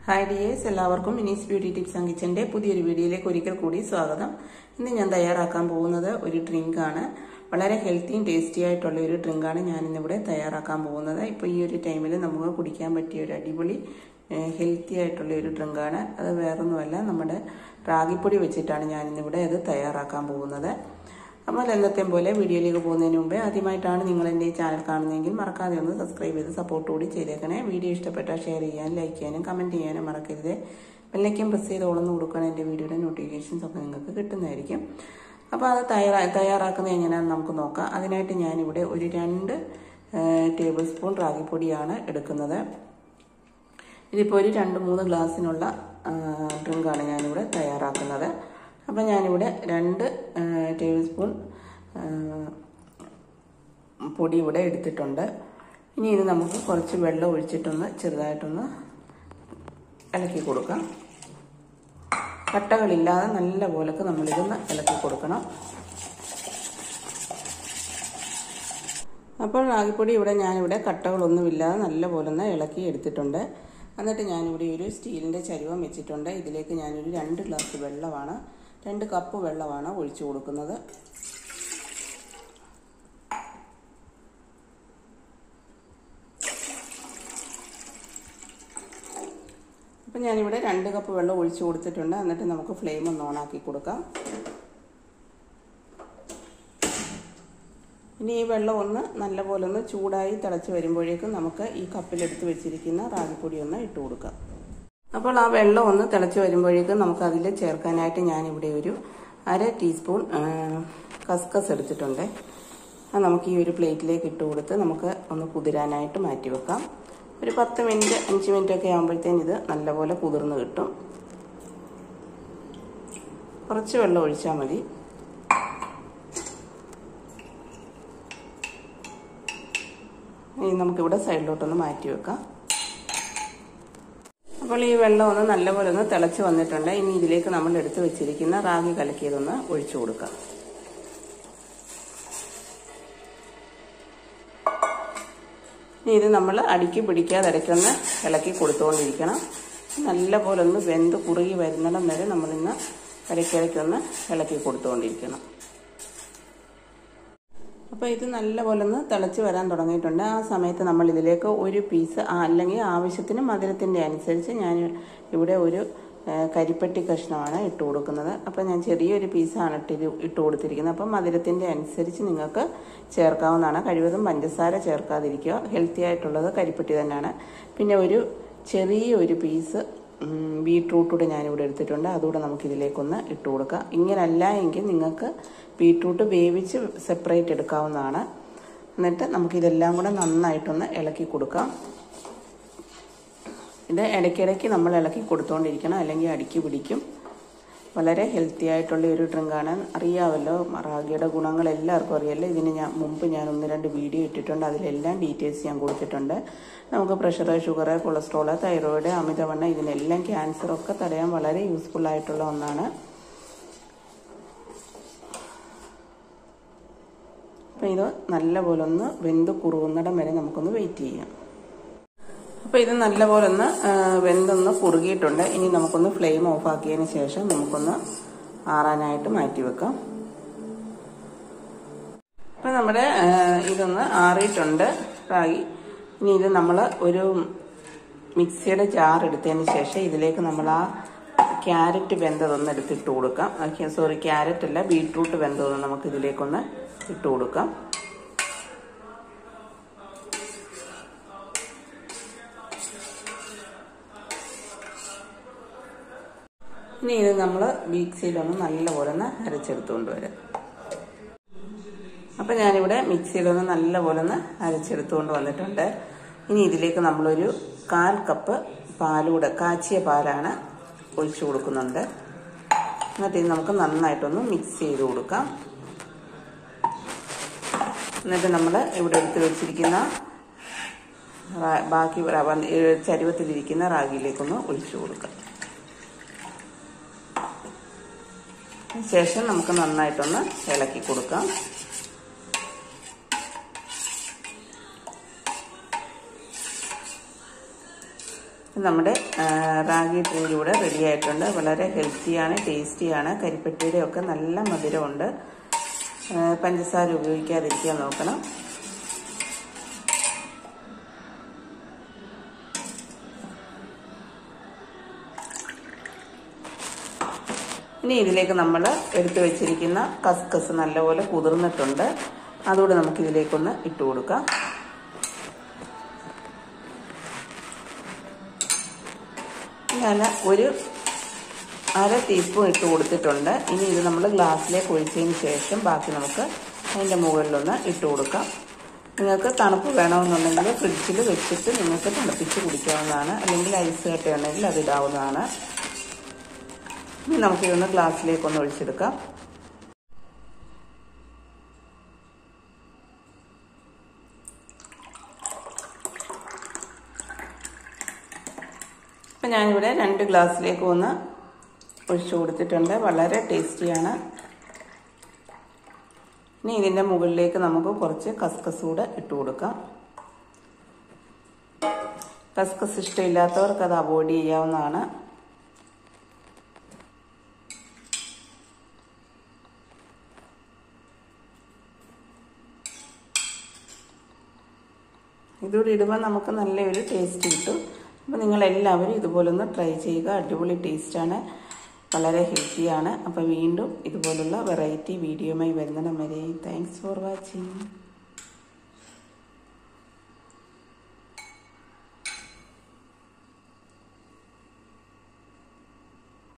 Hi dears, എല്ലാവർക്കും മിനീസ് beauty tips and കിച്ചൻ്റെ പുതിയൊരു വീഡിയോയിലേക്ക് ഒരിക്കൽ കൂടി സ്വാഗതം. ഇന്ന് ഞാൻ തയ്യാറാക്കാൻ പോകുന്നത് ഒരു ഡ്രിങ്കാണ്. വളരെ ഹെൽത്തിയും ടേസ്റ്റി ആയിട്ടുള്ള ഒരു ഡ്രിങ്കാണ് ഞാനിന്നിവിടെ തയ്യാറാക്കാൻ പോകുന്നത്. ഇപ്പോൾ ഈ ഒരു ടൈമിൽ നമുക്ക് കുടിക്കാൻ പറ്റിയ ഒരു അടിപൊളി ഹെൽത്തി ആയിട്ടുള്ള ഒരു ഡ്രിങ്കാണ്. അത് വേറൊന്നുമല്ല, നമ്മുടെ റാഗിപ്പൊടി വെച്ചിട്ടാണ് ഞാനിന്നിവിടെ അത് തയ്യാറാക്കാൻ പോകുന്നത്. അപ്പോൾ എന്നത്തെയും പോലെ വീഡിയോയിലേക്ക് പോകുന്നതിന് മുമ്പേ ആദ്യമായിട്ടാണ് നിങ്ങൾ എൻ്റെ ഈ ചാനൽ കാണുന്നതെങ്കിൽ മറക്കാതെ ഒന്ന് സബ്സ്ക്രൈബ് ചെയ്ത് സപ്പോർട്ട് കൂടി ചെയ്തേക്കണേ. വീഡിയോ ഇഷ്ടപ്പെട്ടാൽ ഷെയർ ചെയ്യാനും ലൈക്ക് ചെയ്യാനും കമൻറ്റ് ചെയ്യാനും മറക്കരുത്. ബെല്ലൈക്കൻ പ്രസ് ചെയ്ത് ഓളൊന്ന് കൊടുക്കണം. എൻ്റെ വീഡിയോയുടെ നോട്ടിഫിക്കേഷൻസ് ഒക്കെ നിങ്ങൾക്ക് കിട്ടുന്നതായിരിക്കും. അപ്പോൾ അത് തയ്യാറാക്കുന്നത് എങ്ങനെയാണെന്ന് നമുക്ക് നോക്കാം. അതിനായിട്ട് ഞാനിവിടെ ഒരു 2 ടേബിൾ സ്പൂൺ റാഗിപ്പൊടിയാണ് എടുക്കുന്നത്. ഇതിപ്പോൾ ഒരു 2-3 ഗ്ലാസ്സിനുള്ള ഡ്രിങ്കാണ് ഞാനിവിടെ തയ്യാറാക്കുന്നത്. അപ്പം ഞാനിവിടെ 2 ടേബിൾ സ്പൂൺ പൊടി ഇവിടെ എടുത്തിട്ടുണ്ട്. ഇനി ഇത് നമുക്ക് കുറച്ച് വെള്ളം ഒഴിച്ചിട്ടൊന്ന് ചെറുതായിട്ടൊന്ന് ഇളക്കി കൊടുക്കാം. കട്ടകളില്ലാതെ നല്ല പോലൊക്കെ നമ്മളിതൊന്ന് ഇളക്കി കൊടുക്കണം. അപ്പോൾ റാഗിപ്പൊടി ഇവിടെ ഞാനിവിടെ കട്ടകളൊന്നുമില്ലാതെ നല്ല പോലെ ഒന്ന് ഇളക്കി എടുത്തിട്ടുണ്ട്. എന്നിട്ട് ഞാനിവിടെ ഒരു സ്റ്റീലിൻ്റെ ചരുവം വെച്ചിട്ടുണ്ട്. ഇതിലേക്ക് ഞാനൊരു 2 ഗ്ലാസ് വെള്ളമാണ്, 2 കപ്പ് വെള്ളമാണ് ഒഴിച്ചു കൊടുക്കുന്നത്. അപ്പം ഞാനിവിടെ 2 കപ്പ് വെള്ളം ഒഴിച്ചു കൊടുത്തിട്ടുണ്ട്. എന്നിട്ട് നമുക്ക് ഫ്ലെയിം ഒന്ന് ഓണാക്കി കൊടുക്കാം. ഇനി ഈ വെള്ളം ഒന്ന് നല്ലപോലെ ഒന്ന് ചൂടായി തിളച്ച് വരുമ്പോഴേക്കും നമുക്ക് ഈ കപ്പിലെടുത്ത് വെച്ചിരിക്കുന്ന റാഗിപ്പൊടി ഒന്ന് ഇട്ട് കൊടുക്കാം. അപ്പോൾ ആ വെള്ളം ഒന്ന് തിളച്ച് വരുമ്പോഴേക്കും നമുക്ക് അതിൽ ചേർക്കാനായിട്ട് ഞാനിവിടെ ഒരു 1/2 ടീസ്പൂൺ കസ്കസ് എടുത്തിട്ടുണ്ട്. അത് നമുക്ക് ഈ ഒരു പ്ലേറ്റിലേക്ക് ഇട്ട് കൊടുത്ത് നമുക്ക് ഒന്ന് കുതിരാനായിട്ട് മാറ്റി വെക്കാം. ഒരു 10 മിനിറ്റ് 5 മിനിറ്റ് ഒക്കെ ആകുമ്പോഴത്തേന് ഇത് നല്ലപോലെ കുതിർന്ന് കിട്ടും. കുറച്ച് വെള്ളം ഒഴിച്ചാൽ മതി. ഇനി നമുക്കിവിടെ സൈഡിലോട്ടൊന്ന് മാറ്റി വെക്കാം. അപ്പോൾ ഈ വെള്ളം ഒന്ന് നല്ലപോലെ ഒന്ന് തിളച്ച് വന്നിട്ടുണ്ട്. ഇനി ഇതിലേക്ക് നമ്മൾ എടുത്ത് വെച്ചിരിക്കുന്ന റാഗി കലക്കിയതൊന്ന് ഒഴിച്ചു കൊടുക്കാം. ഇനി ഇത് നമ്മൾ അടിക്ക് പിടിക്കാതെ ഇടയ്ക്കൊന്ന് ഇളക്കി കൊടുത്തുകൊണ്ടിരിക്കണം. നല്ലപോലെ ഒന്ന് വെന്ത് കുറുകി വരുന്നിടം വരെ നമ്മളിന്ന് ഇടയ്ക്കിടയ്ക്കൊന്ന് ഇളക്കി കൊടുത്തുകൊണ്ടിരിക്കണം. അപ്പോൾ ഇത് നല്ലപോലെ ഒന്ന് തിളച്ച് വരാൻ തുടങ്ങിയിട്ടുണ്ട്. ആ സമയത്ത് നമ്മൾ ഇതിലേക്ക് ഒരു പീസ് അല്ലെങ്കിൽ ആവശ്യത്തിന് മധുരത്തിൻ്റെ അനുസരിച്ച് ഞാൻ ഇവിടെ ഒരു കരിപ്പെട്ടി കഷ്ണമാണ് ഇട്ട് കൊടുക്കുന്നത്. അപ്പോൾ ഞാൻ ചെറിയൊരു പീസാണ് ഇട്ട് കൊടുത്തിരിക്കുന്നത്. അപ്പം മധുരത്തിൻ്റെ അനുസരിച്ച് നിങ്ങൾക്ക് ചേർക്കാവുന്നതാണ്. കഴിവതും പഞ്ചസാര ചേർക്കാതിരിക്കുക. ഹെൽത്തി ആയിട്ടുള്ളത് കരിപ്പെട്ടി തന്നെയാണ്. പിന്നെ ഒരു ചെറിയൊരു പീസ് ബീട്രൂട്ടൂടെ ഞാനിവിടെ എടുത്തിട്ടുണ്ട്. അതുകൂടെ നമുക്കിതിലേക്കൊന്ന് ഇട്ട് കൊടുക്കാം. ഇങ്ങനല്ല എങ്കിൽ നിങ്ങൾക്ക് ബീട്രൂട്ട് വേവിച്ച് സെപ്പറേറ്റ് എടുക്കാവുന്നതാണ്. എന്നിട്ട് നമുക്കിതെല്ലാം കൂടെ നന്നായിട്ടൊന്ന് ഇളക്കി കൊടുക്കാം. ഇത് ഇടയ്ക്കിടയ്ക്ക് നമ്മൾ ഇളക്കി കൊടുത്തുകൊണ്ടിരിക്കണം, അല്ലെങ്കിൽ അടിക്ക് പിടിക്കും. വളരെ ഹെൽത്തി ആയിട്ടുള്ള ഒരു ഡ്രിങ്കാണ്. അറിയാമല്ലോ, റാഗിയുടെ ഗുണങ്ങൾ എല്ലാവർക്കും അറിയാമല്ലോ. ഇതിന് മുമ്പ് ഞാൻ 1-2 വീഡിയോ ഇട്ടിട്ടുണ്ട്. അതിലെല്ലാം ഡീറ്റെയിൽസ് ഞാൻ കൊടുത്തിട്ടുണ്ട്. നമുക്ക് പ്രഷർ, ഷുഗർ, കൊളസ്ട്രോൾ, തൈറോയിഡ്, അമിതവണ്ണം, ഇതിനെല്ലാം ക്യാൻസറൊക്കെ തടയാൻ വളരെ യൂസ്ഫുൾ ആയിട്ടുള്ള ഒന്നാണ്. അപ്പം ഇത് നല്ലപോലെ ഒന്ന് വെന്ത് കുറുകുന്നിടം വരെ നമുക്കൊന്ന് വെയിറ്റ് ചെയ്യാം. അപ്പോൾ ഇത് നല്ലപോലെ ഒന്ന് വെന്തൊന്ന് കുറുകിയിട്ടുണ്ട്. ഇനി നമുക്കൊന്ന് ഫ്ലെയിം ഓഫ് ആക്കിയതിന് ശേഷം നമുക്കൊന്ന് ആറാനായിട്ട് മാറ്റി വെക്കാം. അപ്പം നമ്മുടെ ഇതൊന്ന് ആറിയിട്ടുണ്ട് റാഗി. ഇനി ഇത് നമ്മൾ ഒരു മിക്സിയുടെ ജാർ എടുത്തതിന് ശേഷം ഇതിലേക്ക് നമ്മൾ ആ ക്യാരറ്റ് വെന്തതൊന്ന് എടുത്തിട്ട് കൊടുക്കാം. ക്യാരറ്റ് അല്ല, ബീട്രൂട്ട് വെന്തതൊന്ന് നമുക്ക് ഇതിലേക്കൊന്ന് ഇട്ട് കൊടുക്കാം. ഇനി ഇത് നമ്മൾ മിക്സിയിലൊന്ന് നല്ലപോലെ ഒന്ന് അരച്ചെടുത്തുകൊണ്ട് വരാം. അപ്പം ഞാനിവിടെ മിക്സിയിലൊന്ന് നല്ലപോലെ ഒന്ന് അരച്ചെടുത്തുകൊണ്ട് വന്നിട്ടുണ്ട്. ഇനി ഇതിലേക്ക് നമ്മളൊരു 1/4 കപ്പ് പാലൂടെ, കാച്ചിയ പാലാണ് ഒഴിച്ചു കൊടുക്കുന്നുണ്ട്. എന്നിട്ട് ഇത് നമുക്ക് നന്നായിട്ടൊന്ന് മിക്സ് ചെയ്ത് കൊടുക്കാം. എന്നിട്ട് നമ്മൾ ഇവിടെ എടുത്ത് വെച്ചിരിക്കുന്ന ബാക്കി ചരുവത്തിലിരിക്കുന്ന റാഗിയിലേക്കൊന്ന് ഒഴിച്ചു കൊടുക്കാം. ശേഷം നമുക്ക് നന്നായിട്ടൊന്ന് ഇളക്കി കൊടുക്കാം. നമ്മുടെ റാഗി ഡ്രിങ്ക് ഇവിടെ റെഡി ആയിട്ടുണ്ട്. വളരെ ഹെൽത്തിയാണ്, ടേസ്റ്റിയാണ്. കരിപ്പെട്ടിയുടെ ഒക്കെ നല്ല മധുരമുണ്ട്. പഞ്ചസാര ഉപയോഗിക്കാതിരിക്കാൻ നോക്കണം. ഇനി ഇതിലേക്ക് നമ്മൾ എടുത്തു വെച്ചിരിക്കുന്ന കസ്കസ് നല്ലപോലെ കുതിർന്നിട്ടുണ്ട്. അതുകൂടെ നമുക്കിതിലേക്കൊന്ന് ഇട്ട് കൊടുക്കാം. ഞാൻ ഒരു 1/2 ടീസ്പൂൺ ഇട്ട് കൊടുത്തിട്ടുണ്ട്. ഇനി ഇത് നമ്മൾ ഗ്ലാസ്സിലേക്ക് ഒഴിച്ചതിന് ശേഷം ബാക്കി നമുക്ക് അതിൻ്റെ മുകളിലൊന്ന് ഇട്ട് കൊടുക്കാം. നിങ്ങൾക്ക് തണുപ്പ് വേണമെന്നുണ്ടെങ്കിൽ ഫ്രിഡ്ജിൽ വെച്ചിട്ട് നിങ്ങൾക്ക് തണുപ്പിച്ച് കുടിക്കാവുന്നതാണ്. അല്ലെങ്കിൽ ഐസ് കട്ടയുണ്ടെങ്കിൽ അത് ഇടാവുന്നതാണ്. ഇനി നമുക്കിതൊന്ന് ഗ്ലാസ്സിലേക്കൊന്ന് ഒഴിച്ചെടുക്കാം. അപ്പം ഞാനിവിടെ 2 ഗ്ലാസ്സിലേക്ക് ഒന്ന് ഒഴിച്ചു കൊടുത്തിട്ടുണ്ട്. വളരെ ടേസ്റ്റിയാണ്. ഇനി ഇതിൻ്റെ മുകളിലേക്ക് നമുക്ക് കുറച്ച് കസ്കസ് കൂടെ ഇട്ട് കൊടുക്കാം. കസ്കസ് ഇഷ്ടമില്ലാത്തവർക്ക് അത് അവോയ്ഡ് ചെയ്യാവുന്നതാണ്. ഇതുകൂടി ഇടുമ്പോൾ നമുക്ക് നല്ലൊരു ടേസ്റ്റ് കിട്ടും. അപ്പോൾ നിങ്ങളെല്ലാവരും ഇതുപോലൊന്ന് ട്രൈ ചെയ്യുക. അടിപൊളി ടേസ്റ്റാണ്, വളരെ ഹെൽത്തിയാണ്. അപ്പോൾ വീണ്ടും ഇതുപോലുള്ള വെറൈറ്റി വീഡിയോയുമായി വരുന്നിടം വരെ താങ്ക്സ് ഫോർ വാച്ചിങ്.